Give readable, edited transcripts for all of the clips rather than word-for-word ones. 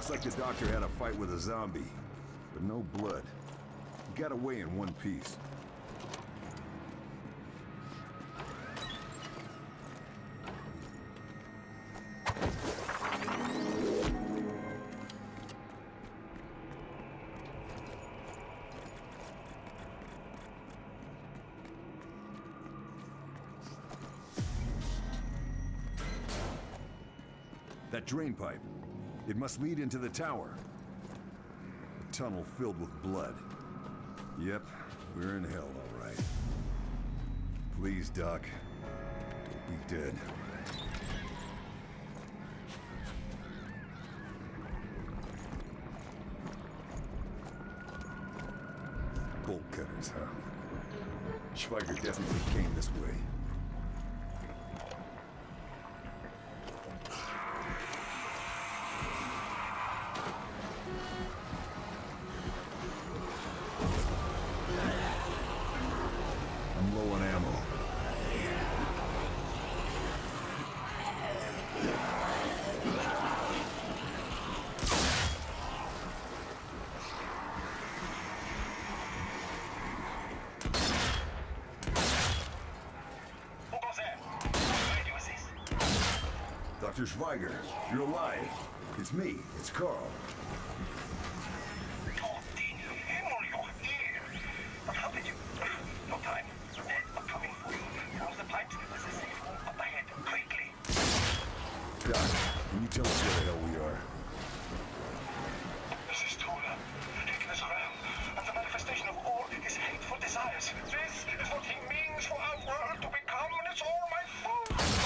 Looks like the doctor had a fight with a zombie, but no blood. He got away in one piece. That drain pipe. It must lead into the tower. A tunnel filled with blood. Yep, we're in hell, all right. Please, Doc. Don't be dead. Bolt cutters, huh? Schweiger definitely came this way. I'm low on ammo. Dr. Schweiger, you're alive. It's me. It's Carl. Doc, can you tell us where the hell we are? This is Tula, taking us around, and the manifestation of all his hateful desires. This is what he means for our world to become, and it's all my fault.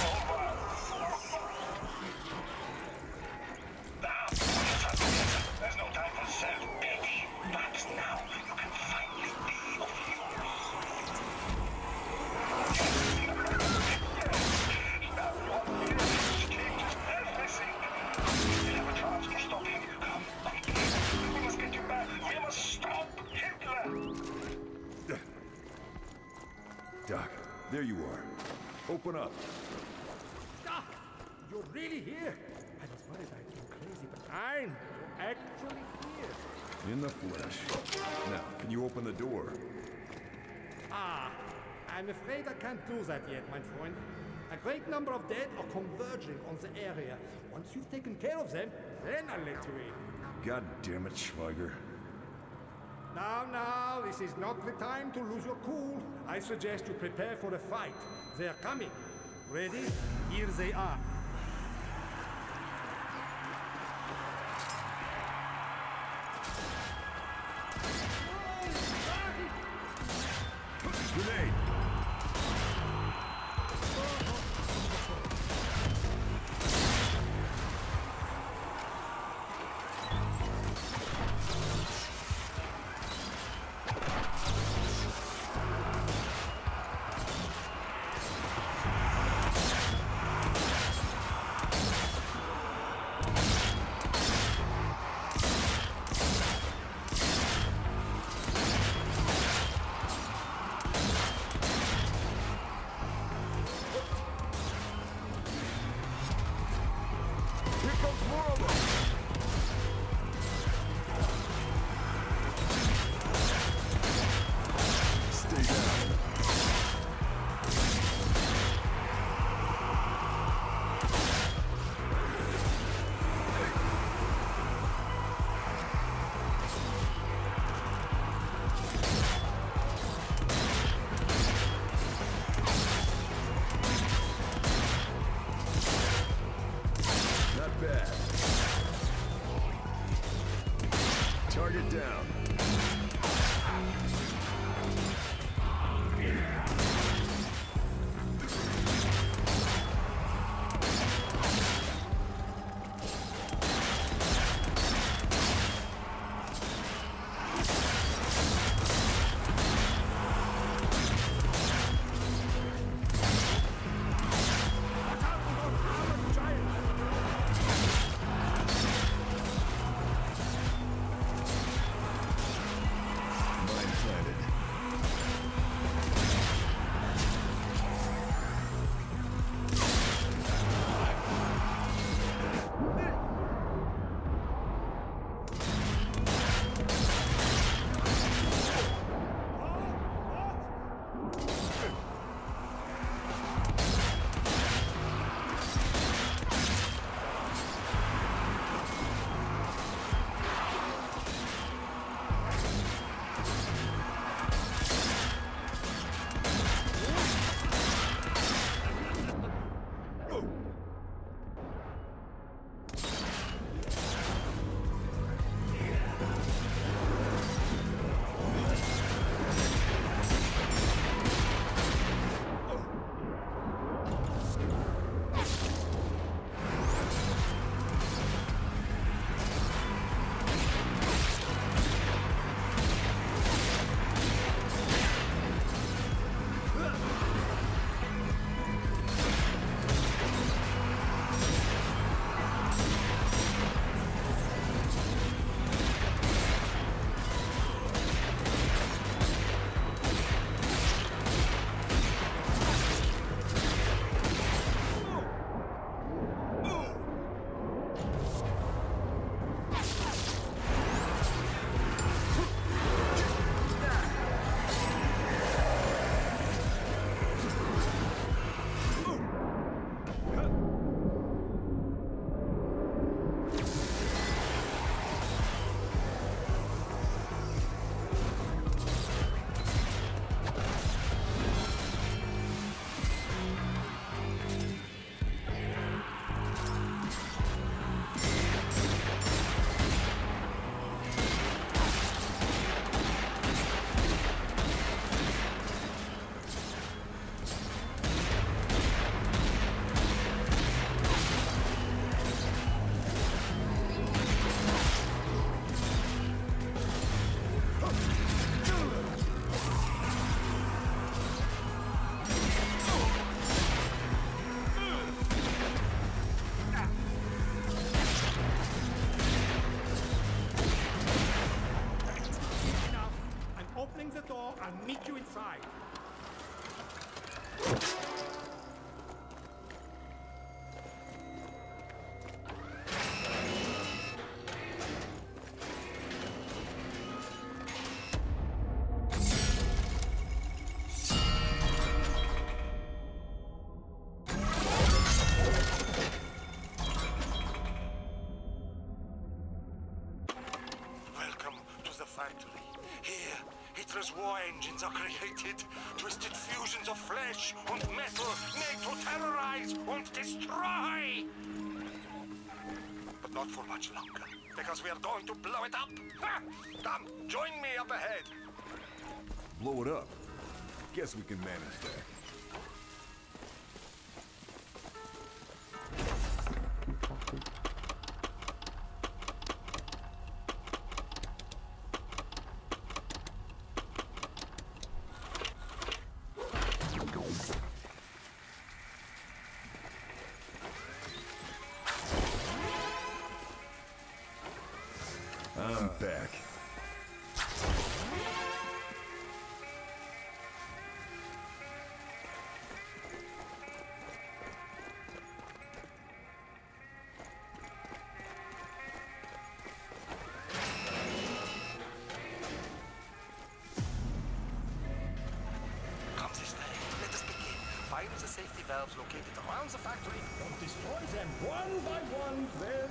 There's no time for self-pity. Perhaps now you can finally be of use. That one changes everything. We have a chance to stop him. Come, we must get you back. We must stop Hitler. Doc, there you are. Open up. Doc, you're really here. I was worried I'd go crazy, but I'm actually here. In the flesh. Now, can you open the door? Ah, I'm afraid I can't do that yet, my friend. A great number of dead are converging on the area. Once you've taken care of them, then I'll let you in. God damn it, Schweiger. Now, this is not the time to lose your cool. I suggest you prepare for a fight. They're coming. Ready? Here they are. Grenade! Target down. I'll meet you inside. Factory. Here, Hitler's war engines are created. Twisted fusions of flesh and metal made to terrorize and destroy. But not for much longer, because we are going to blow it up. Ha! Come, join me up ahead. Blow it up? Guess we can manage that. I'm back. Come this way. Let us begin. Fire the safety valves located around the factory. And destroy them one by one, then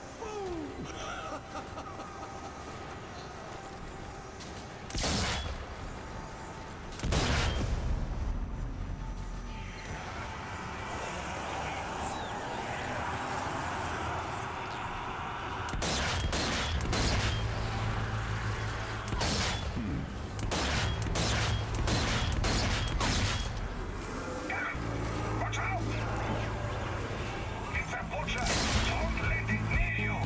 kaboom! Watch out! It's a butcher! Don't let it near you!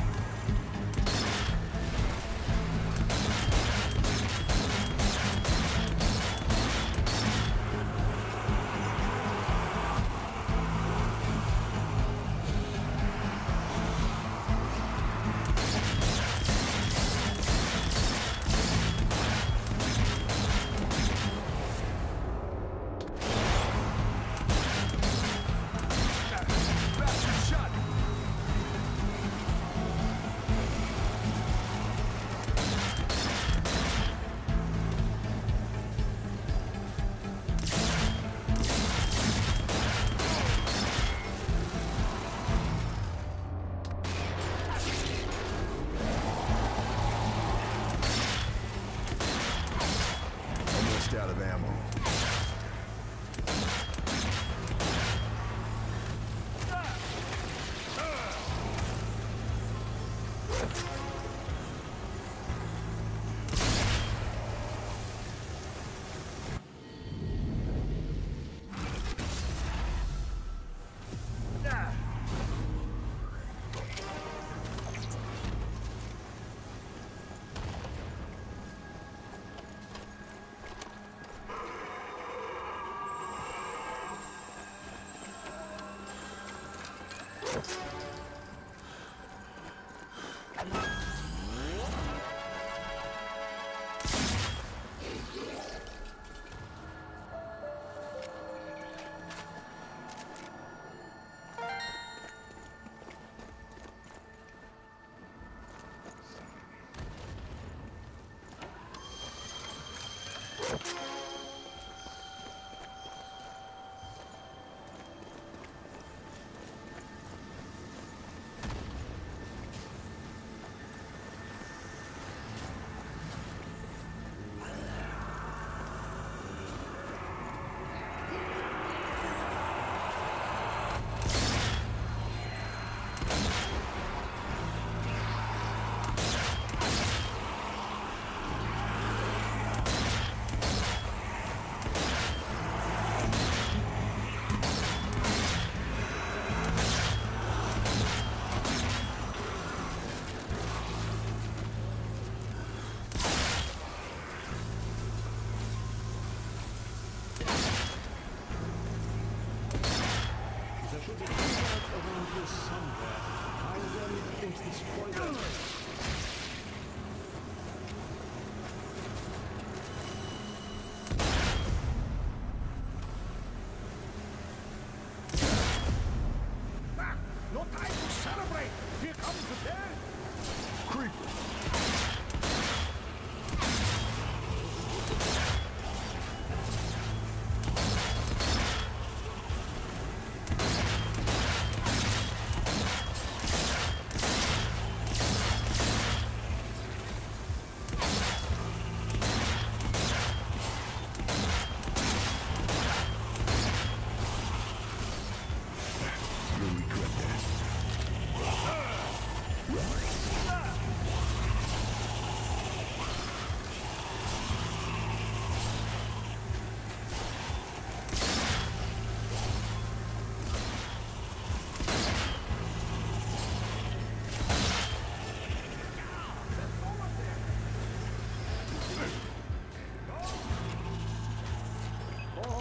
Almost out of ammo.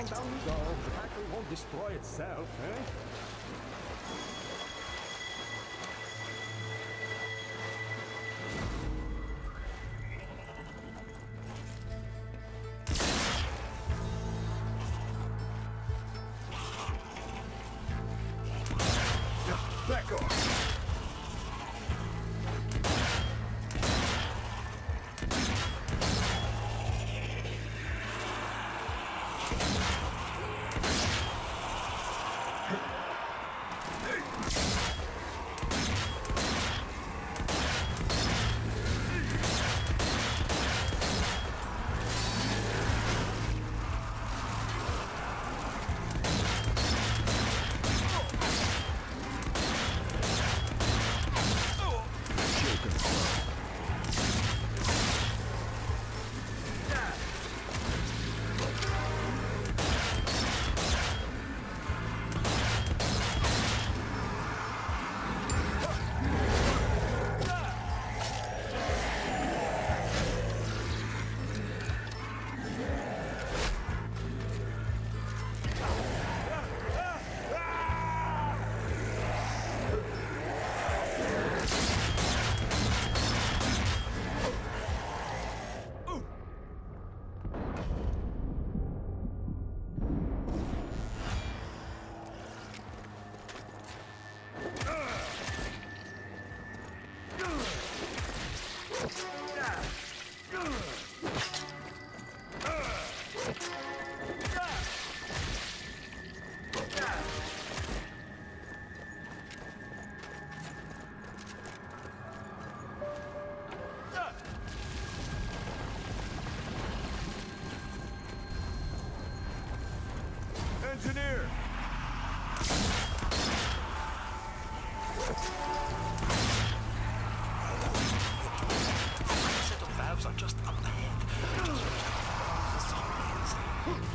down we go. The factory won't destroy itself, eh? Back off! Engineer! A set of valves are just up ahead. Just for some reason.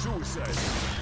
Suicide.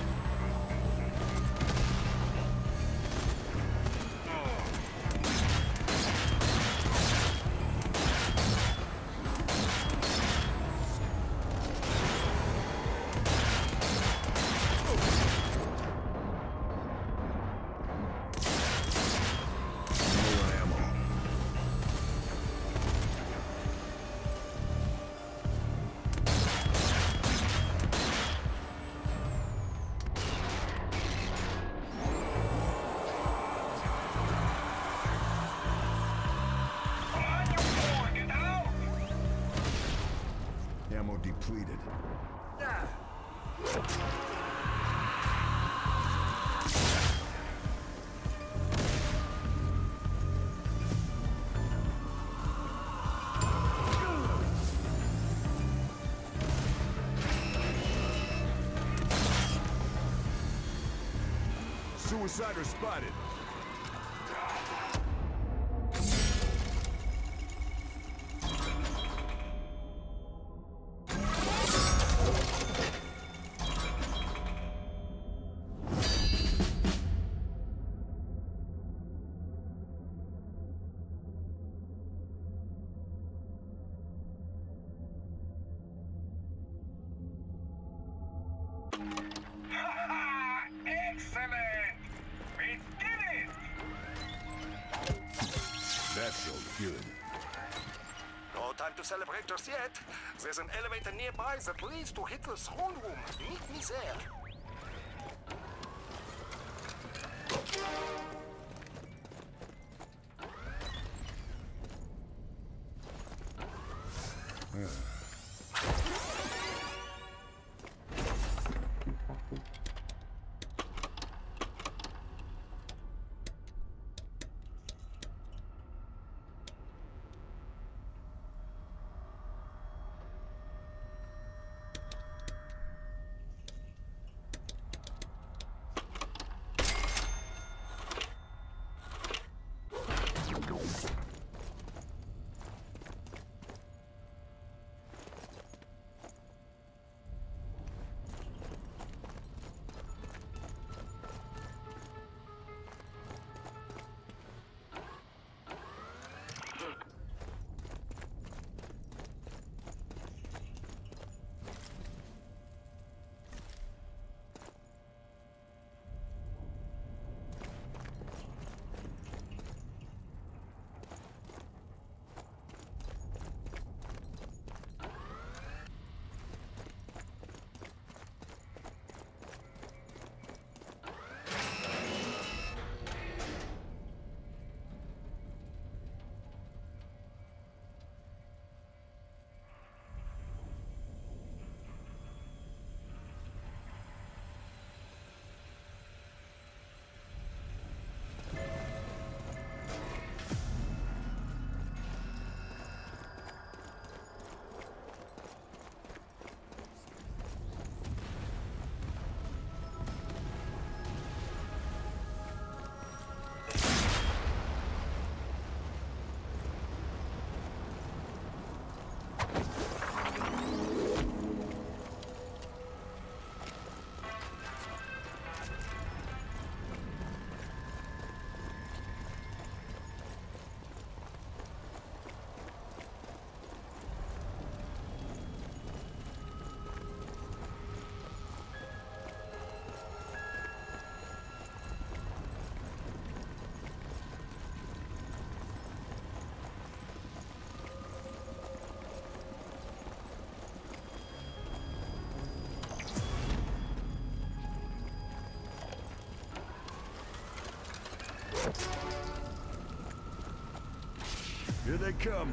Ammo depleted. Suicider spotted. Excellent! We did it! That felt good. No time to celebrate just yet. There's an elevator nearby that leads to Hitler's throne room. Meet me there. Here they come.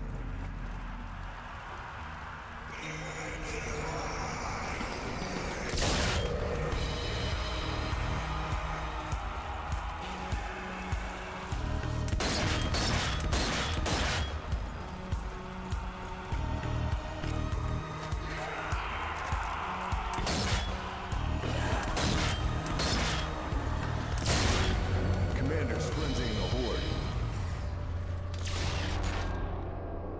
Commander's frenzying the horde.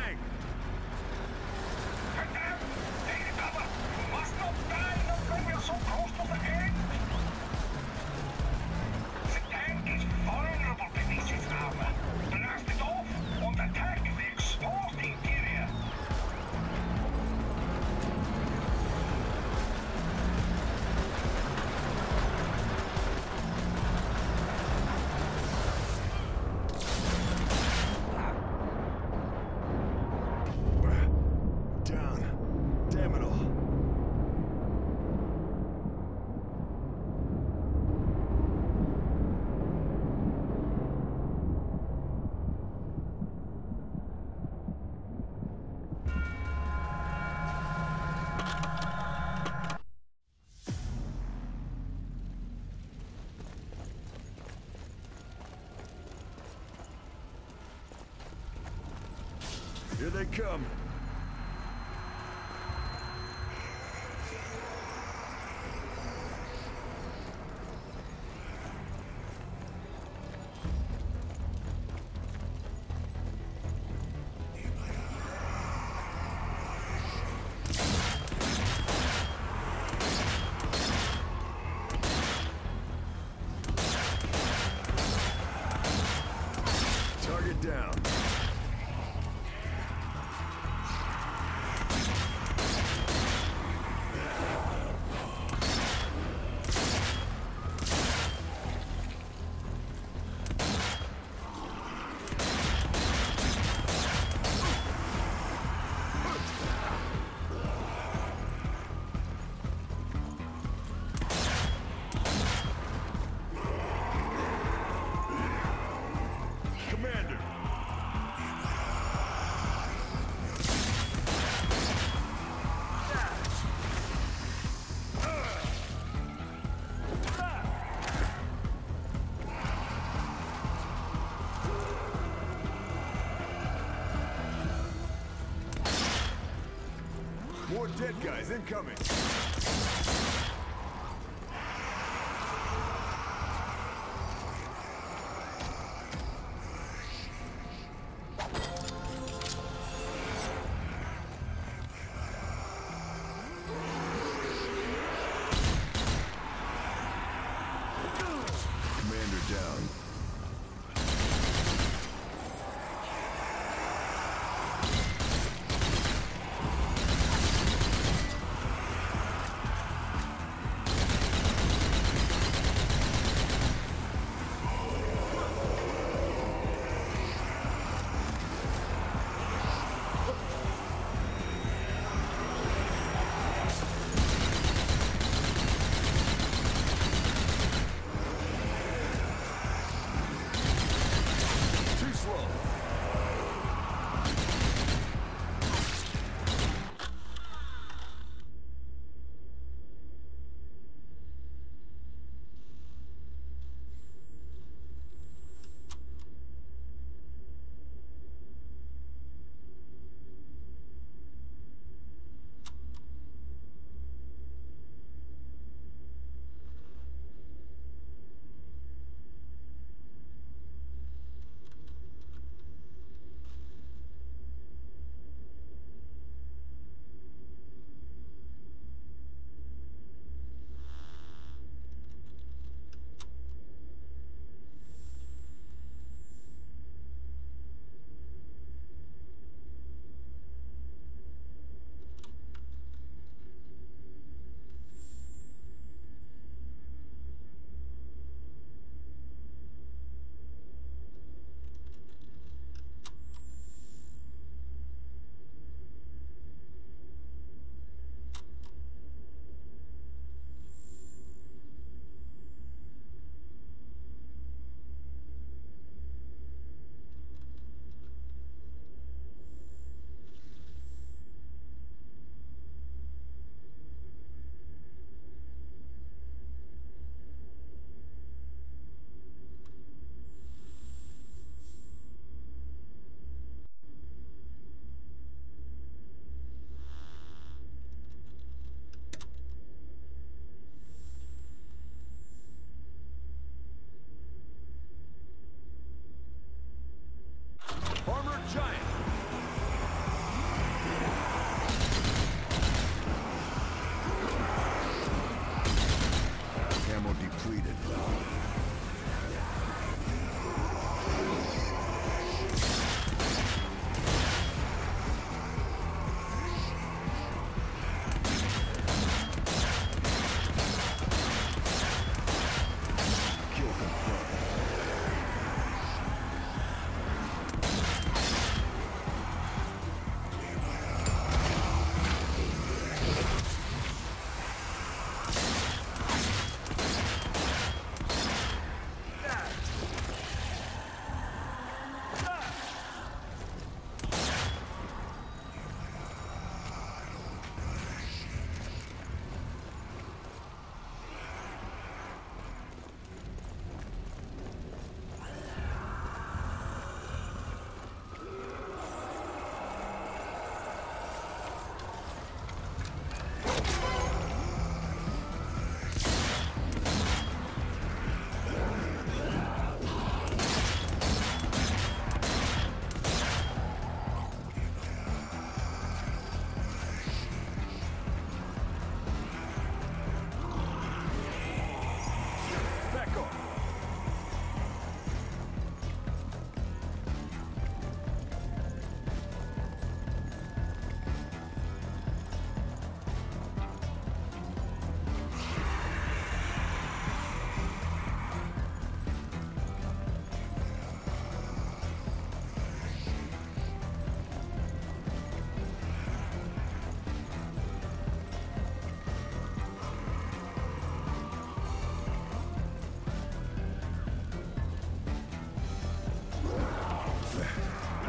tank! Goddamn! Take cover! You must not die when we're so close to the end! The tank is vulnerable beneath its armor. Blast it off and attack the exposed interior! Down. Damn it all. Here they come. Target down. Commander! More dead guys incoming! Commander down.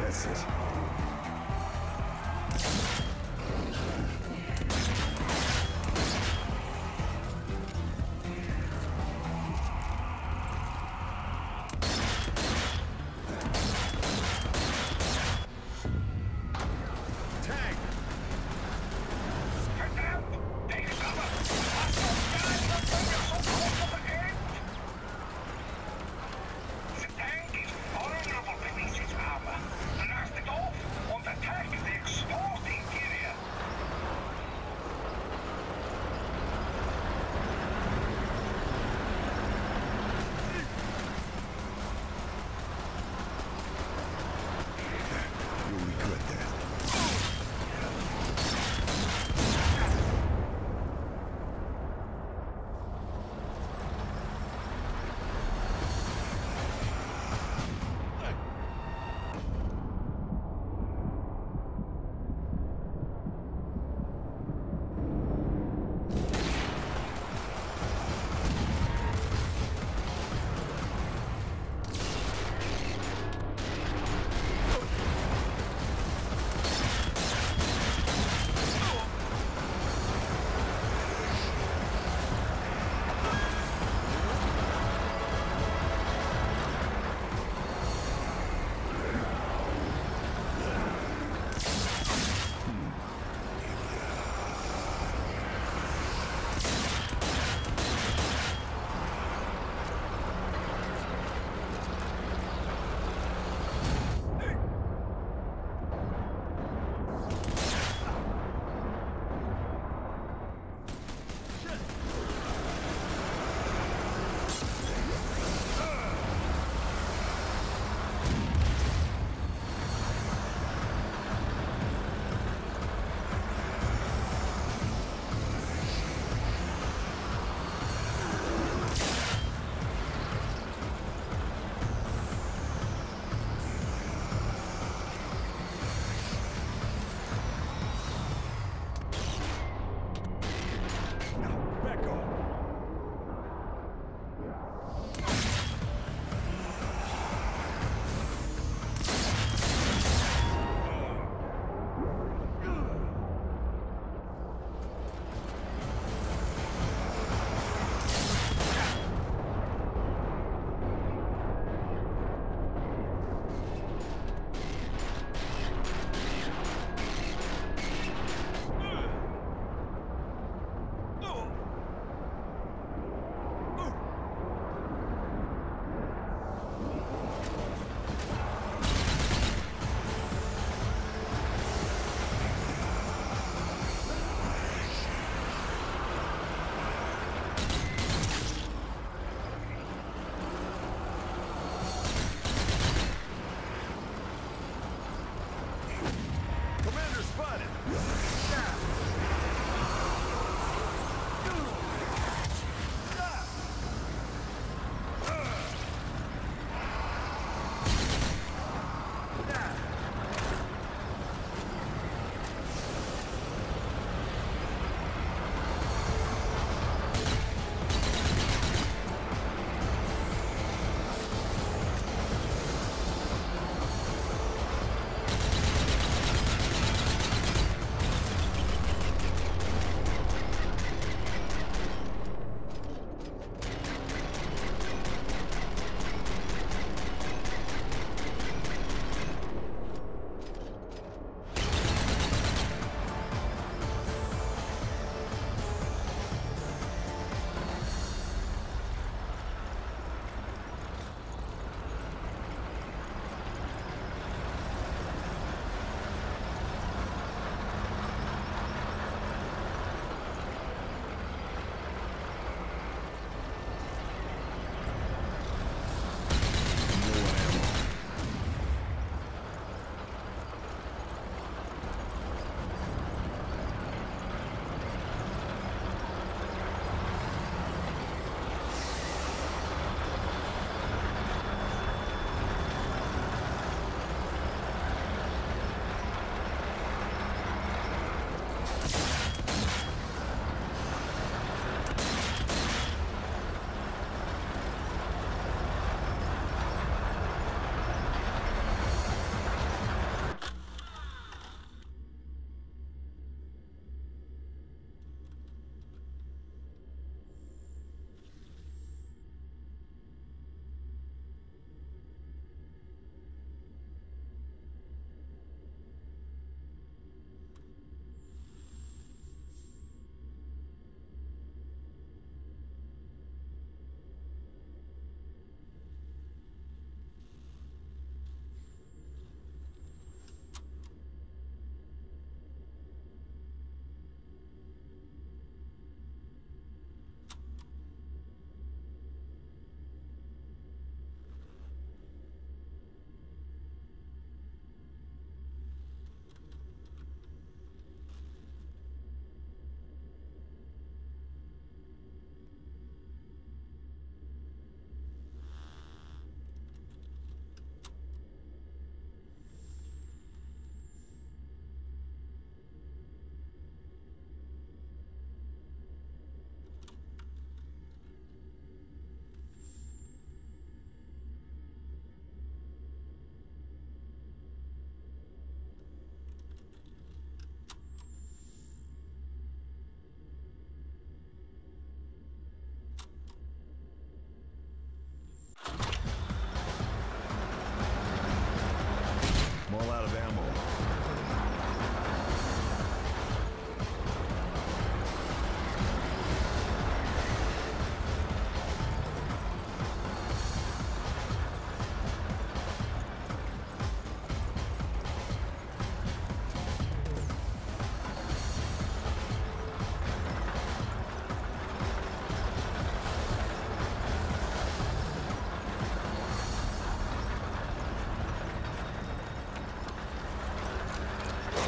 That's it. The tank is vulnerable beneath its armor, and as the door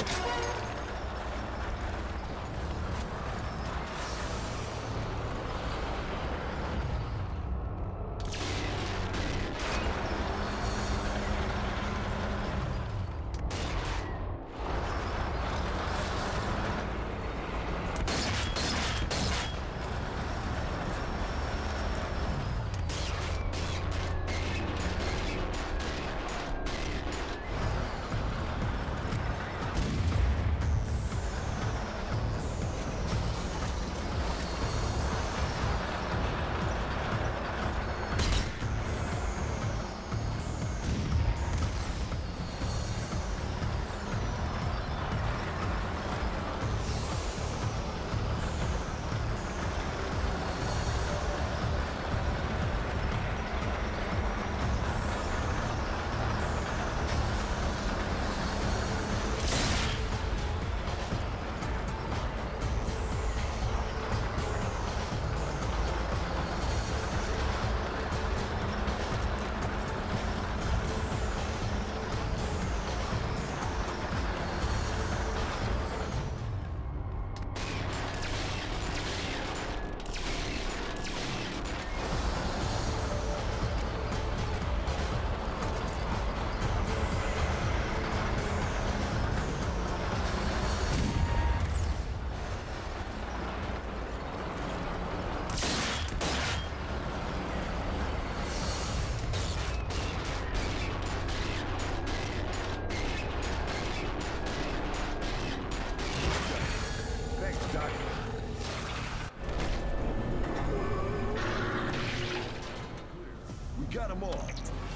Got them all. Well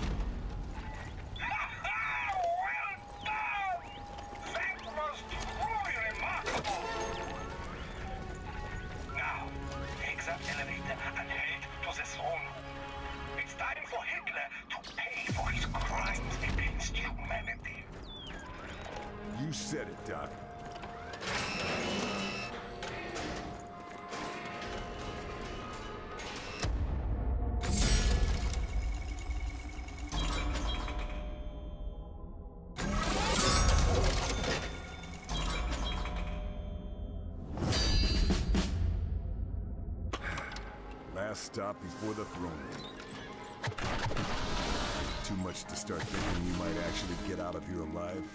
done! That was truly remarkable! Now, take that elevator and head to the throne room. It's time for Hitler to pay for his crimes against humanity. You said it, Doc. Last stop before the throne room. Too much to start thinking you might actually get out of here alive.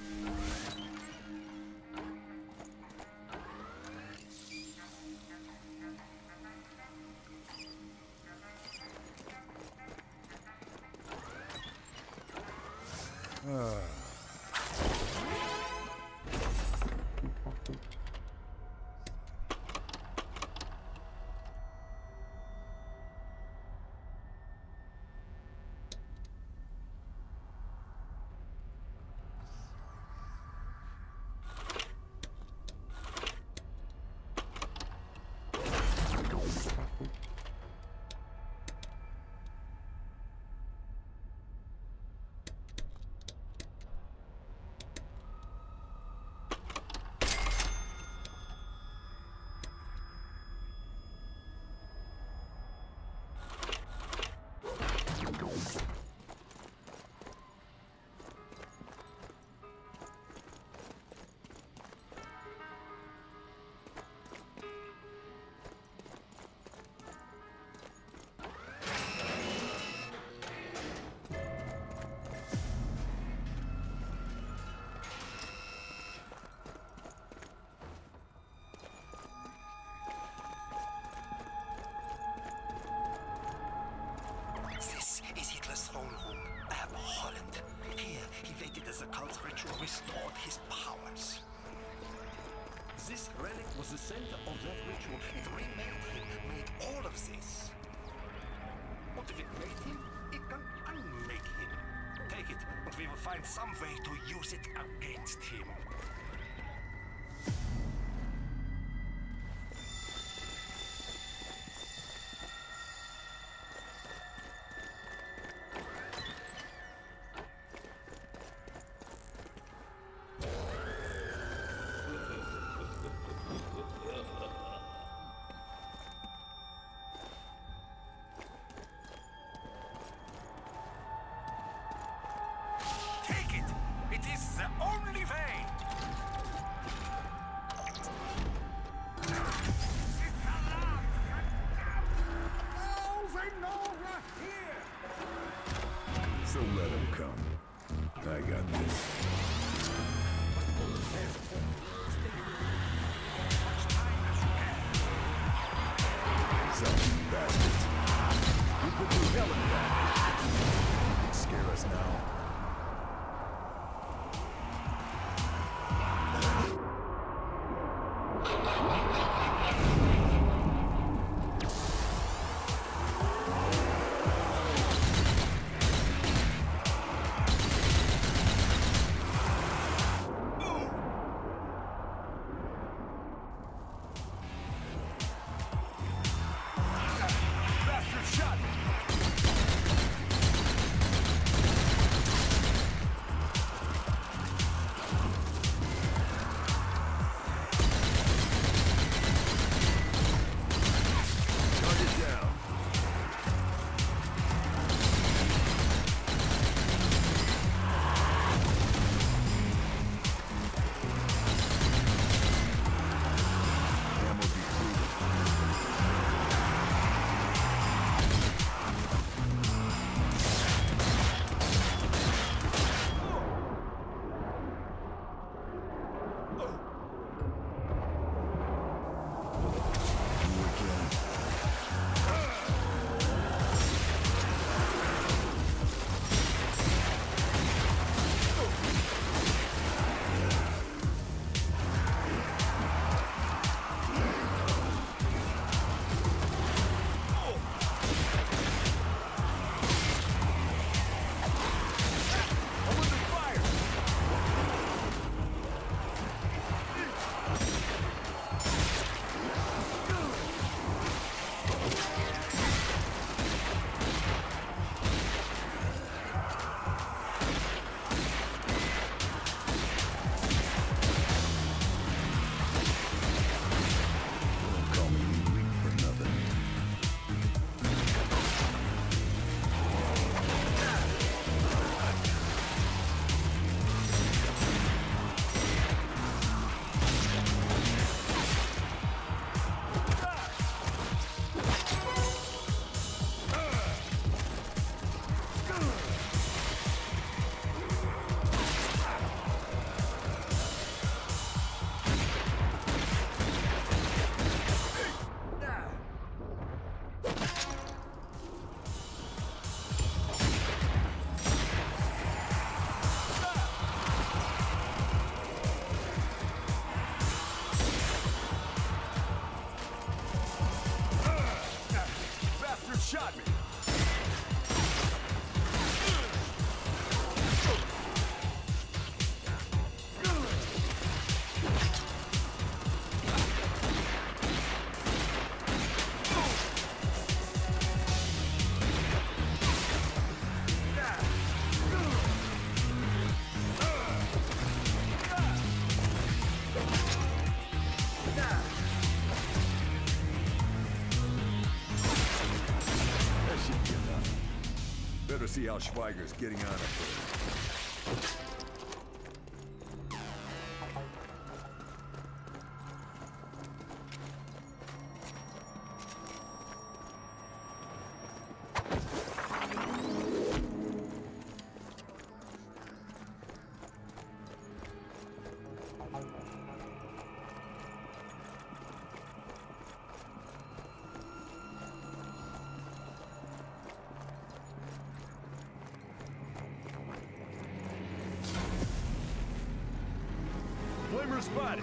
as the cult's ritual restored his powers. This relic was the center of that ritual. It remade him, made all of this. What if it made him? It can unmake him. Take it, and we will find some way to use it against him. Take it! It is the only way! them come. I got this. Some bastards. We put through hell in that. You scare us now. Shot me! Better see how Schweiger's getting on up there. Flamer spotted.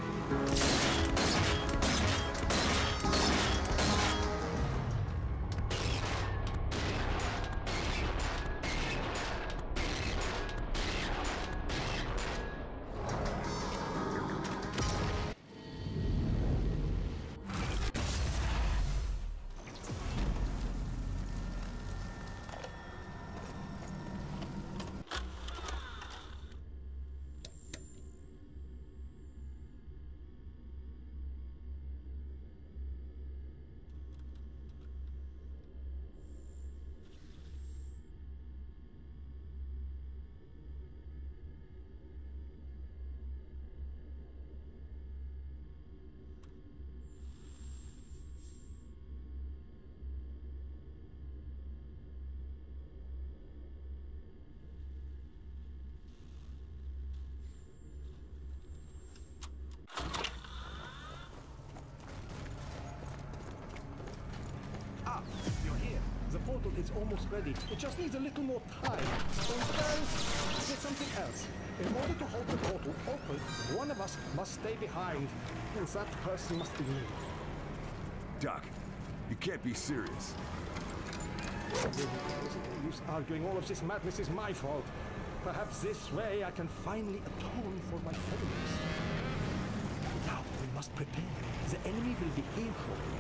almost ready. It just needs a little more time. And there's something else. In order to hold the portal open, one of us must stay behind. And that person must be me. Doc, you can't be serious. Isn't no use arguing. All of this madness is my fault. Perhaps this way I can finally atone for my failures. Now we must prepare. The enemy will be here shortly.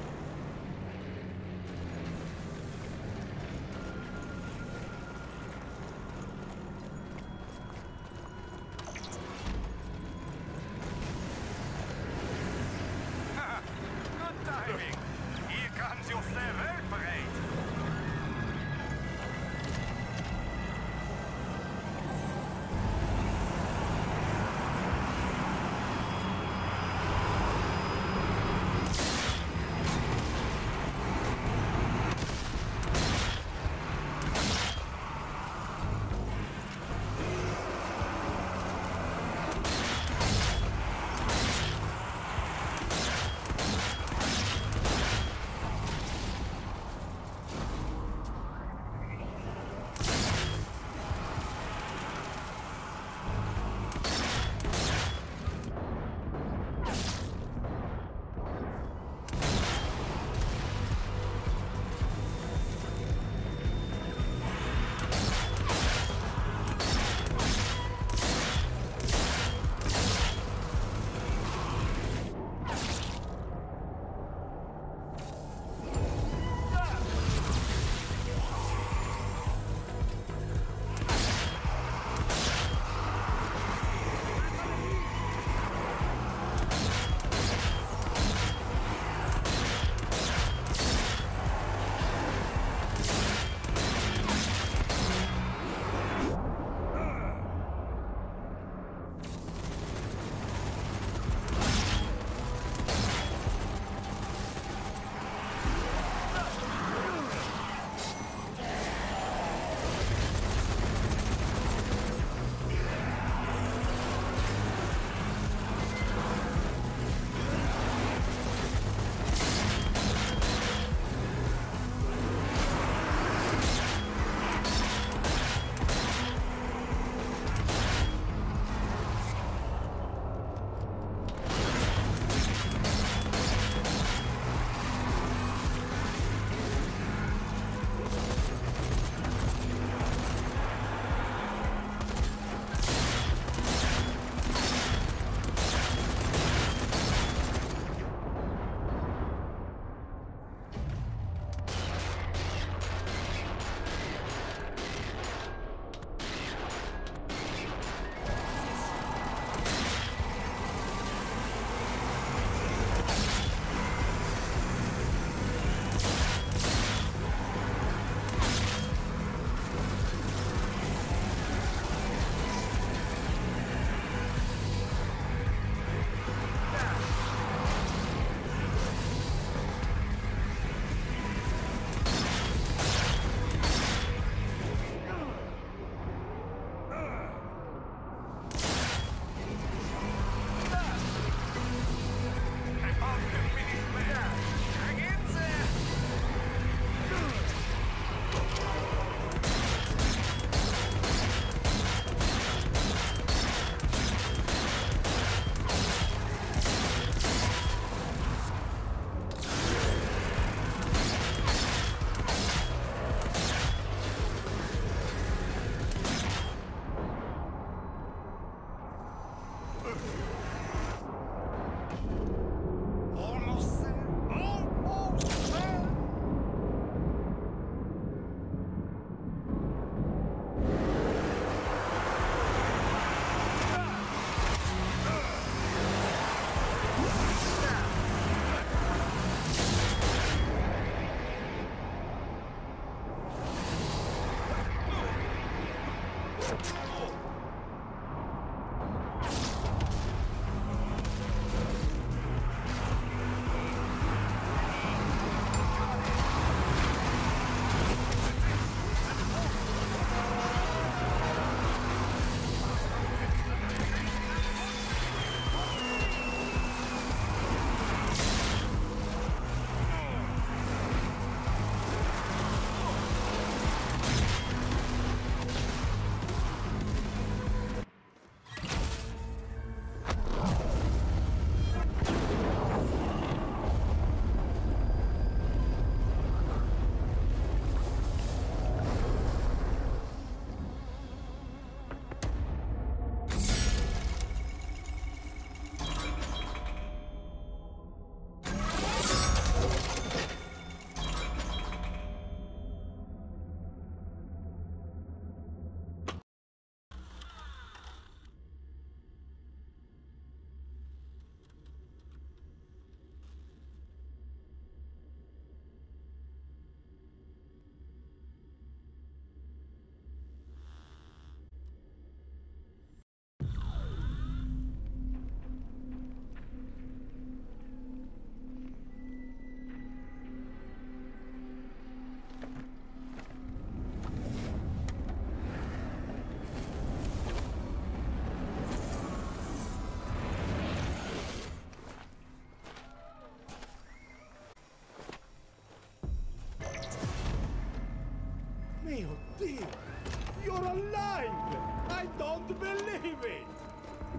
Good timing. Here comes your farewell parade.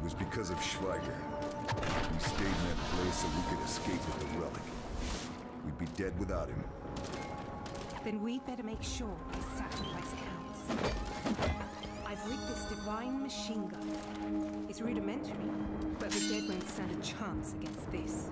was because of Schweiger. We stayed in that place so we could escape with the relic. We'd be dead without him. Then we'd better make sure his sacrifice counts. I've rigged this divine machine gun. It's rudimentary, but the dead won't stand a chance against this.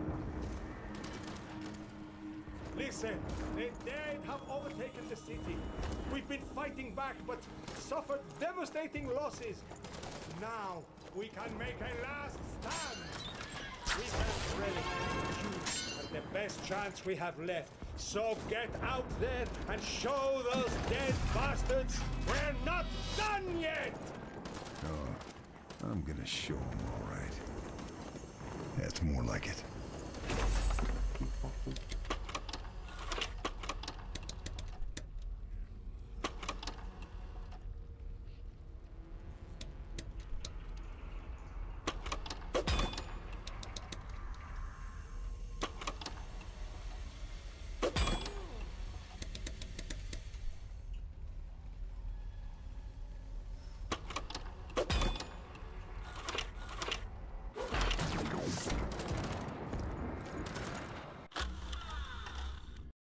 Listen, the dead have overtaken the city. We've been fighting back, but suffered devastating losses. Now, we can make a last stand. We have relic. You are the best chance we have left. So get out there and show those dead bastards we're not done yet! Oh, I'm gonna show them, all right. That's more like it.